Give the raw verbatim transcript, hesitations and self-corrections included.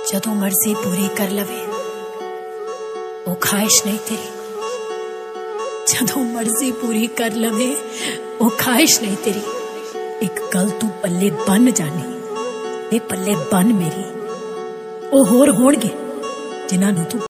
जदों मर्जी पूरी कर लवे वो ख्वाहिश नहीं तेरी। जदों मर्जी पूरी कर लवे वो ख्वाहिश नहीं तेरी। एक गल तू पल्ले बन जानी ते पल्ले बन मेरी। ओ होर होणगे जिन्हां नूं तू